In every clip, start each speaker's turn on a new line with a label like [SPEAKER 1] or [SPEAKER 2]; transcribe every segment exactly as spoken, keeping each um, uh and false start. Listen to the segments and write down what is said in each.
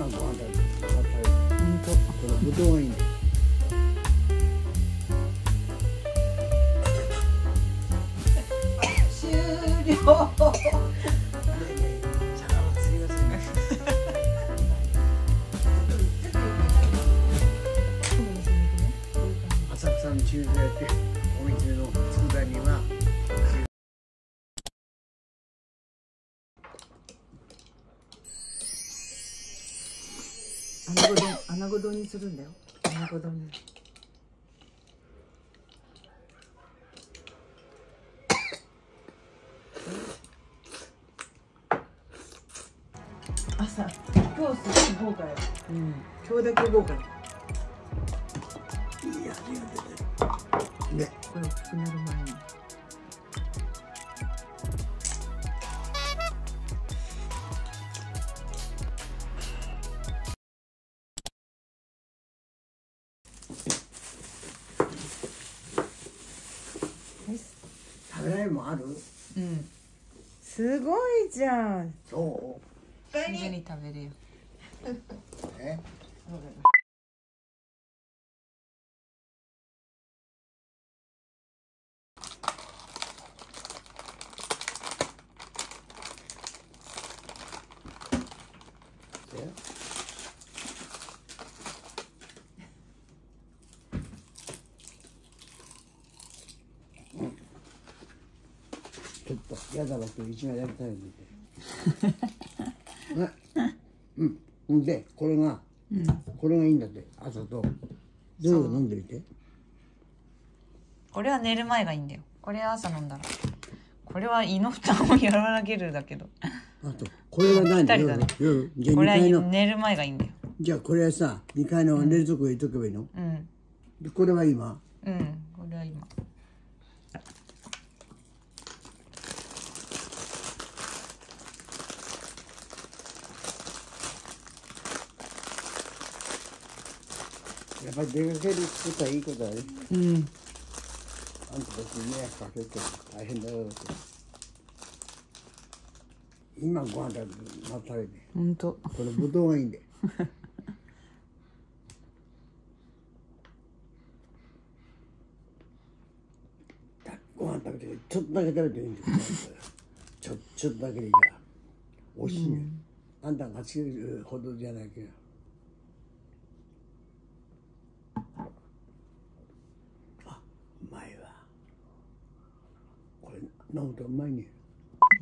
[SPEAKER 1] ご飯食べて本当これぶどうがいいね。
[SPEAKER 2] 終了。
[SPEAKER 1] 浅草の駐在ってお店の佃煮は
[SPEAKER 2] 穴子丼、穴子丼にするんだよ。穴子丼に。朝、今日すごい豪華よ。うん、今日だけ豪華。いい
[SPEAKER 1] 味が出てる。ね、
[SPEAKER 2] これ大きくなる前に。
[SPEAKER 1] 食べられるもんある？
[SPEAKER 2] うん。すごいじゃん。
[SPEAKER 1] そう。
[SPEAKER 2] すぐに食べるよ。
[SPEAKER 1] え？ちょっとやだわ今日一枚やりたいんで。ね、うん。でこれが、うん、これがいいんだって朝と。どれを飲んでみて。
[SPEAKER 2] これは寝る前がいいんだよ。これは朝飲んだら。これは胃の負担を和らげるだけど。
[SPEAKER 1] あとこれは何？夜夜じゃ
[SPEAKER 2] これは寝る前がいいんだよ。
[SPEAKER 1] じゃあこれはさにかいの冷蔵庫に入れとけばいいの？うん。でこれは今？
[SPEAKER 2] うん。これは今。
[SPEAKER 1] やっぱり出かけることはいいことだね。うん。あんたたちに迷惑かけて大変だよって。今ご飯食べてまた食べて。
[SPEAKER 2] 本当。
[SPEAKER 1] このぶどうがいいんで。ご飯食べてちょっとだけ食べていいんですよ。ちょちょっとだけでいいから。美味しいね。うん、あんたがつけるほどじゃないけど。うまいわ。これ飲むとうまいね。うん。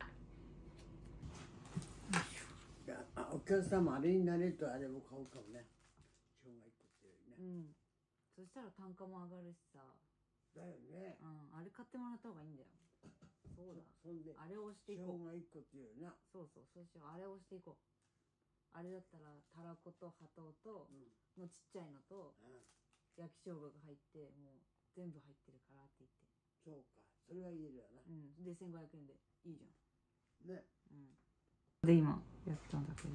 [SPEAKER 1] お客様あれになれるとあれも買うかもね。生姜一個っていうね。うん。
[SPEAKER 2] そしたら単価も上がるしさ。
[SPEAKER 1] だよね。
[SPEAKER 2] うん。あれ買ってもらった方がいいんだよ。そうだ。そんであれを押していこう。
[SPEAKER 1] 生姜一個っていうな。
[SPEAKER 2] そうそう。そうしよう。あれを押していこう。あれだったらたらこと葉ととのちっちゃいのと焼き生姜が入ってもう全部入ってるからって言って。
[SPEAKER 1] そうか。それは言えるわな。
[SPEAKER 2] うん。でせんごひゃくえんでいいじゃん。
[SPEAKER 1] ね。うん。
[SPEAKER 2] で今やったんだけど。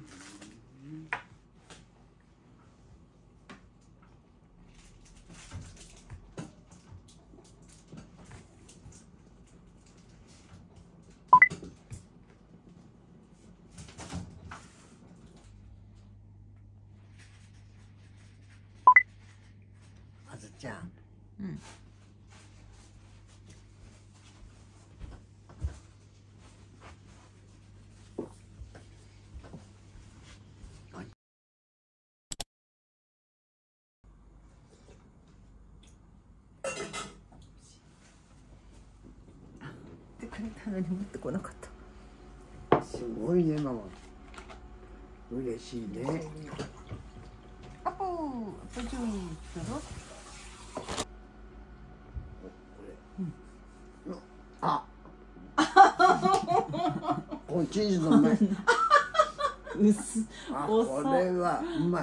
[SPEAKER 1] あずちゃん。うん。
[SPEAKER 2] くれたのに持ってこなかった。
[SPEAKER 1] すごいねママ。嬉しいね。
[SPEAKER 2] アポー、アポジョイだろ。
[SPEAKER 1] うん、あ。このチーズのうまい。
[SPEAKER 2] 薄。
[SPEAKER 1] あ、これはうまい。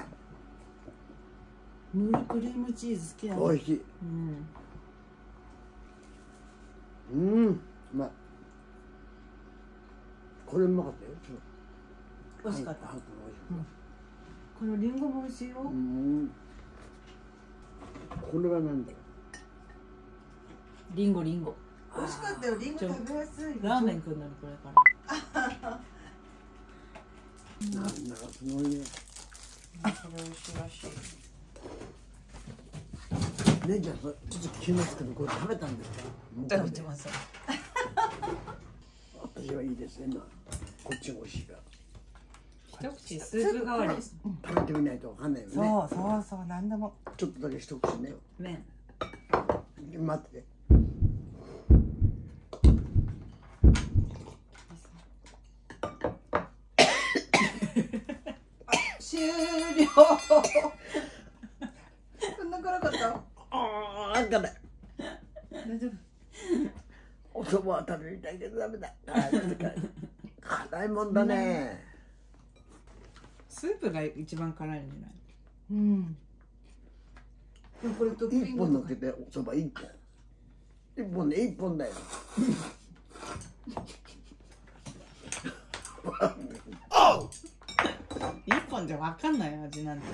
[SPEAKER 2] ムールクリームチーズ好きなの。
[SPEAKER 1] 美味しい。うん。うん、うまい。これうまかったよ。
[SPEAKER 2] 美味しかった。このリンゴも美味しいよ。うん。
[SPEAKER 1] これはなんだよ。
[SPEAKER 2] リンゴリンゴ。美味しかったよ。リンゴ食べやすい。ラーメンくんなのこれから。
[SPEAKER 1] なんだかすごいね。
[SPEAKER 2] これ美味しいらしい。
[SPEAKER 1] 姉ちゃん、ちょっと聞きますけど、これ食べたんですか？
[SPEAKER 2] 食べてます。
[SPEAKER 1] 私はいいですね。こっちが美味しいから。
[SPEAKER 2] 一口スープ代わり。
[SPEAKER 1] 食べてみないとわかんないよね。
[SPEAKER 3] そうそうそう、なんでも。
[SPEAKER 1] ちょっとだけ一口ね。
[SPEAKER 2] 麺。
[SPEAKER 1] 待って。
[SPEAKER 3] 終了。そんな辛かった？
[SPEAKER 1] ああ、あんかない。
[SPEAKER 3] 大丈夫。
[SPEAKER 1] お蕎麦は食べみたいけどダメだ。辛いもんだね。
[SPEAKER 2] スープが一番辛いんじゃない？
[SPEAKER 3] うん。でもこれトッピ
[SPEAKER 1] 一
[SPEAKER 3] ングとか
[SPEAKER 1] 本乗っけてお蕎麦一本。一本で一本だよ。
[SPEAKER 2] 一本じゃわかんない味なんて。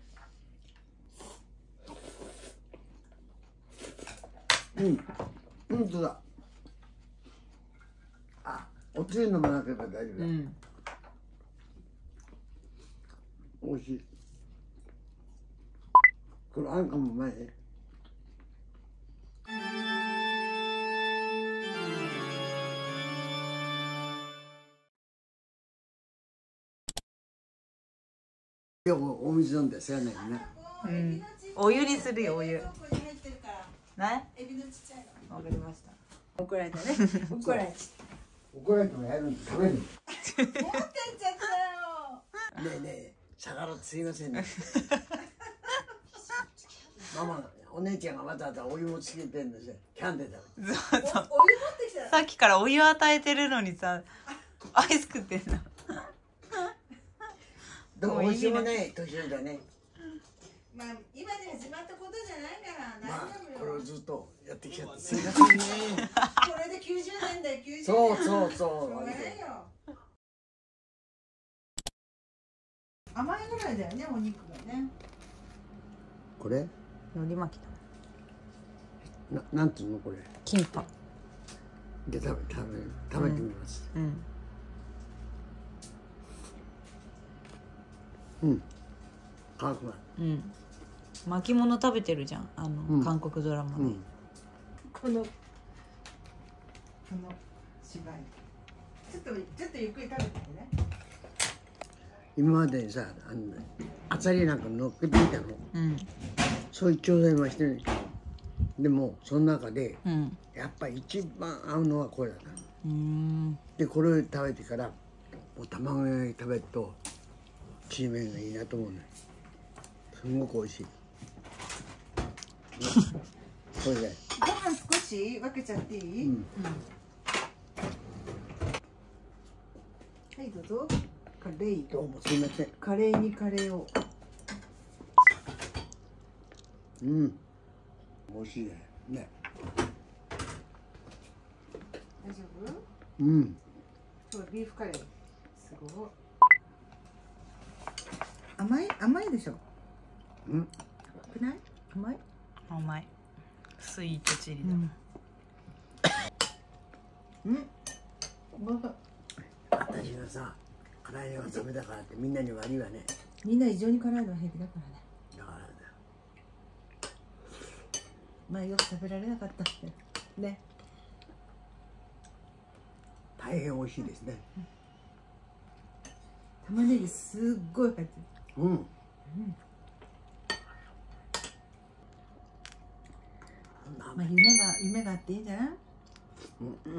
[SPEAKER 1] うん、本当だ。あ、おつゆ飲まなければ大丈夫だ。
[SPEAKER 2] うん。
[SPEAKER 1] 美味しい。これあんかもうまいね。よくお水飲んでせやねんね。
[SPEAKER 2] うん。お湯にするよ、お湯。ね。
[SPEAKER 3] エビのちっちゃいの。
[SPEAKER 2] わかりました。
[SPEAKER 3] 怒られたね。怒られち
[SPEAKER 1] 怒られてもやるんで食べる。
[SPEAKER 3] ゃった。やってんちゃったよ。
[SPEAKER 1] ねえねえ、さがろすいませんね。ママ、お姉ちゃんがわざわざお湯もつけてんですよ。キャンデーだ。
[SPEAKER 2] そうそう。
[SPEAKER 3] お湯持ってきた。
[SPEAKER 2] さっきからお湯与えてるのにさ、アイス食ってんの。
[SPEAKER 1] でも美味しいもね、年寄りだね。
[SPEAKER 3] まあ今で始まったことじゃないから
[SPEAKER 1] まあ
[SPEAKER 3] 大丈夫よ。
[SPEAKER 1] これをずっとやってきちゃってすいませんね。
[SPEAKER 3] これできゅうじゅうねんだよ。きゅうじゅう
[SPEAKER 1] そう
[SPEAKER 3] ねん。
[SPEAKER 1] そうそう。
[SPEAKER 3] しょうがないよ。甘いぐらいだよね、お肉がね。
[SPEAKER 1] これ
[SPEAKER 2] 海苔巻きだ。
[SPEAKER 1] な、なんていうのこれ。
[SPEAKER 2] キンパ。
[SPEAKER 1] で食べ食べ食べてみます。
[SPEAKER 2] うん。
[SPEAKER 1] うん。辛くない。
[SPEAKER 2] うん。巻物食べてるじゃん。あの、
[SPEAKER 1] うん、
[SPEAKER 2] 韓国ドラマで。
[SPEAKER 1] うん。
[SPEAKER 3] このこの芝居。ちょっとちょっとゆっくり食べてね。
[SPEAKER 1] 今までにさ、あのあさりなんか乗っけてみたの。
[SPEAKER 2] うん。
[SPEAKER 1] そういう挑戦はしてる。でもその中で、
[SPEAKER 2] うん。
[SPEAKER 1] やっぱり一番合うのはこれだった。
[SPEAKER 2] うん。
[SPEAKER 1] でこれを食べてから、もう卵焼き食べるとちりめんがいいなと思うね。すごく美味しい。これで。
[SPEAKER 3] ご飯少し分けちゃっていい？うん。はいどうぞ。カレー。
[SPEAKER 1] どうもすいません。
[SPEAKER 3] カレーにカレーを。
[SPEAKER 1] うん。美味しいね。ね。
[SPEAKER 3] 大丈夫？
[SPEAKER 1] うん。
[SPEAKER 3] そうビーフカレー。すごい。甘い甘いでしょ。
[SPEAKER 1] うん。
[SPEAKER 3] 甘くない？甘い？
[SPEAKER 2] 甘い。スイートチリだ。
[SPEAKER 3] うん。うん。
[SPEAKER 1] 私がさ、辛いのがダメだからってみんなに悪いわね。
[SPEAKER 3] みんな異常に辛いのは平気だからね。
[SPEAKER 1] だからだ。
[SPEAKER 3] まあよく食べられなかったってね。
[SPEAKER 1] 大変美味しいですね。
[SPEAKER 3] 玉ねぎすっごい入ってる。
[SPEAKER 1] うん。うん。
[SPEAKER 3] まあ夢が夢があっていいんじゃない？
[SPEAKER 1] うんうん。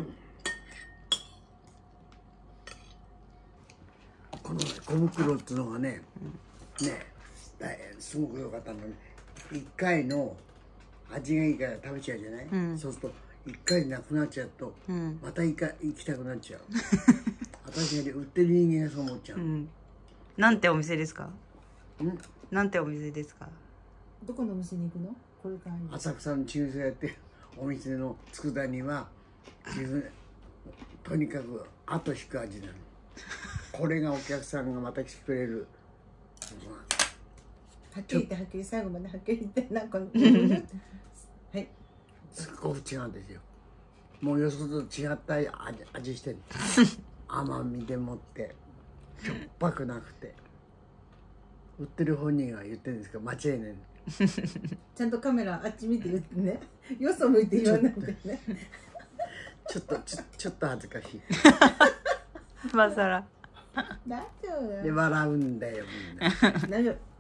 [SPEAKER 1] この小袋っていうのがね、うん、ね、すごく良かったのに、一回の味がいいから食べちゃうじゃない？うん、そうすると一回なくなっちゃうと、うん、また行か行きたくなっちゃう。私が売ってる人間がそう思っちゃう。うん、
[SPEAKER 2] なんてお店ですか？
[SPEAKER 1] うん、
[SPEAKER 2] なんてお店ですか？
[SPEAKER 3] どこのお店に行くの？これから
[SPEAKER 1] 浅草の中世やってるお店の佃煮は自分とにかく後引く味なの。これがお客さんがまた来てくれる。
[SPEAKER 3] はっきり言ってはっきり最後まではっきり言ってなんかはい。
[SPEAKER 1] すっごく違うんですよ。もうよそと違った味味してる。甘みでもってしょっぱくなくて、売ってる本人が言ってるんですけど間違いない。
[SPEAKER 3] ちゃんとカメラあっち見て言ってね。よそ向いて言わないでね。
[SPEAKER 1] ちょっとちょちょっと恥ずかしい。
[SPEAKER 2] 今更。
[SPEAKER 3] 大丈夫。
[SPEAKER 1] で笑うんだよみんな。
[SPEAKER 3] 大丈夫。